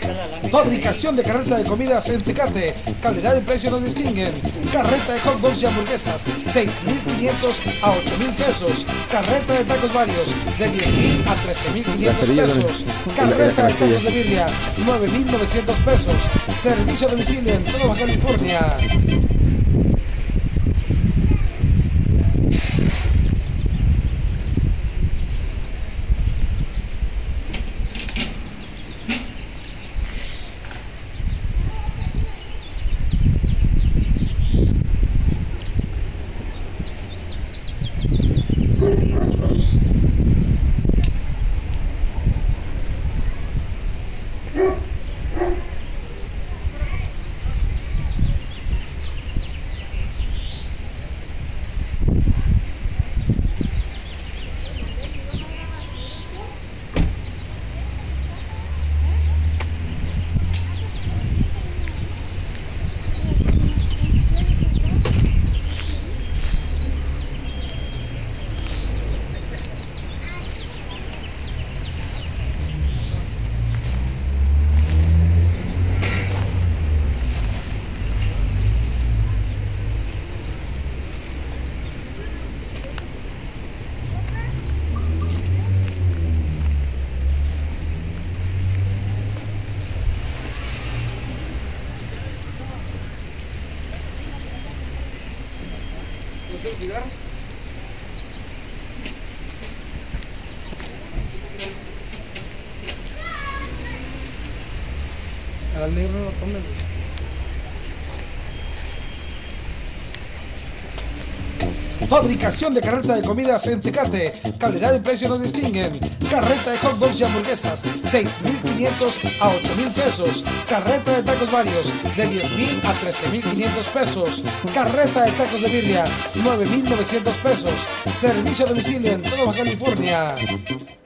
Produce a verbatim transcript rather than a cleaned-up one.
Fabricación de carreta de comidas en Tecate. Calidad y precio nos distinguen. Carreta de hot dogs y hamburguesas, seis mil quinientos a ocho mil pesos. Carreta de tacos varios, de diez mil a trece mil quinientos pesos. Carreta de tacos de birria, nueve mil novecientos pesos. Servicio a domicilio en toda Baja California. Al libro lo tomen. Fabricación de carreta de comidas en Tecate. Calidad y precio nos distinguen. Carreta de hot dogs y hamburguesas, seis mil quinientos a ocho mil pesos. Carreta de tacos varios, de diez mil a trece mil quinientos pesos. Carreta de tacos de birria, nueve mil novecientos pesos. Servicio a domicilio en toda Baja California.